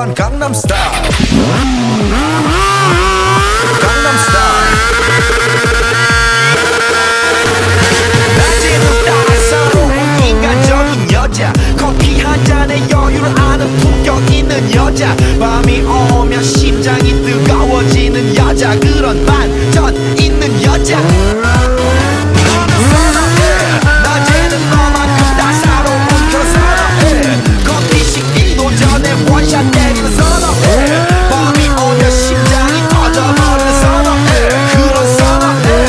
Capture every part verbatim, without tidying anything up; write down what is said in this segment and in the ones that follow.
오빤 강남스타일. 강남스타일. 낮에는 따사로운 인간적인 여자, 커피 한 잔에 여유를 아는 품격 있는 여자, 밤이 오면 심장이 뜨거워지는 여자, 그런 반전 있는 여자. 너는 선호해, 낮에는 너만큼 따사로운 그 선호해. 커피 식기도 전에 원샷 때리는 선호해. 밤이 오면 심장이 터져버리는 선호해. 그런 선호해.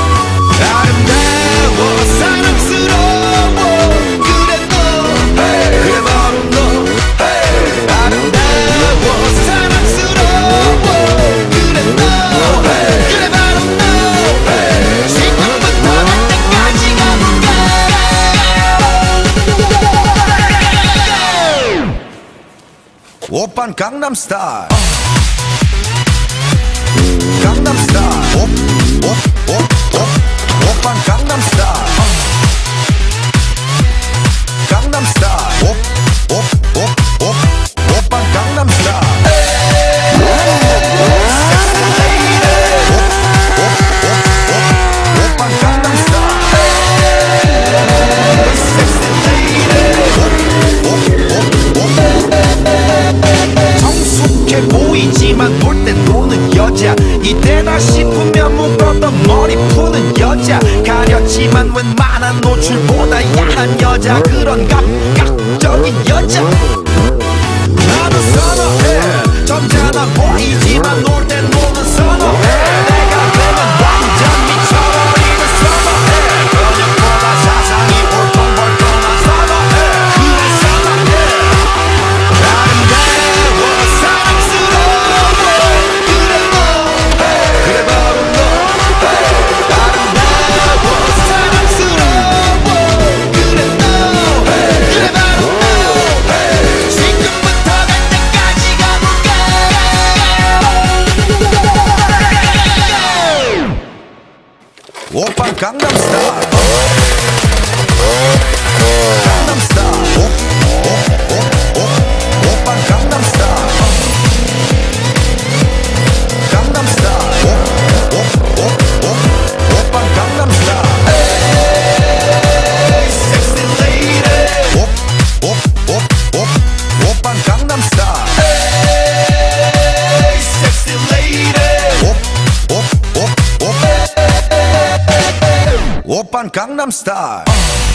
아름다워 사랑스러워 그래 너, hey. 그래 바로 너, hey. 아름다워 사랑스러워 그래 너, hey. 그래 바로 너, hey. 지금부터 갈 때까지 가볼까. 오빤 강남스타일. 강남스타일. 오, 오, 오, 오. 오빤 강남스타일. 강남스타일. 오, 오, 오, 오. 오빤 강남스타일. 오빤 강남스타일. 성숙해 보이지만 볼 땐 노는 여자, 이때다 싶으면 묶었던 머리 푸는 여자, 가렸지만 웬만한 노출보다 야한 여자, 그런 감각적인 여자. 나는 선호해, 점잖아 보이지만 놀 땐 노는 선호해. 내가 되면 완전 미쳐버리는 선호해. 근육보다 사상이 볼통볼통한 선호해. 그래 선호해. 아름다워 사랑스러워 그래 너, hey. 그래 바로 너, hey. 아름다워 사랑스러워 그래 너, hey. 그래 바로 너, hey. 지금부터 갈 때까지 가볼까. 오빤 강남스타일. 강남스타일. 오, 오, 오, 오. 오빤 강남스타일. 강남스타일. 오, 오, 오, 오. 오빤 강남스타일. Hey, sexy lady. 오, 오, 오, 오. 오빤 강남스타일. Hey, sexy lady. 오, 오, 오, 오. 오빤 강남스타일.